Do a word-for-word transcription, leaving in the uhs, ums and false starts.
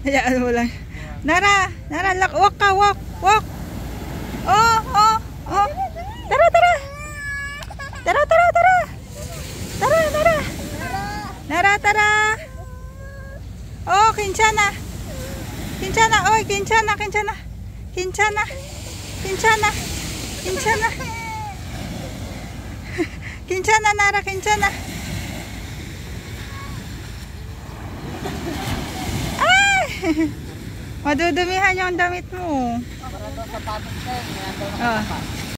Hayaan mo lang. Nara, Nara, lak, walk ka, walk, walk. Oh, oh, oh. Tara, tara. Tara, tara, tara. Tara, Nara. Nara, tara. Oh, Kinchana. Kinchana, oy, Kinchana, Kinchana. Kinchana. Kinchana. Kinchana. Kinchana, Nara, Kinchana. Ay! Madudumihan yung damit mo. Para daw sa patos kayo, may andaw na Oh. kapas.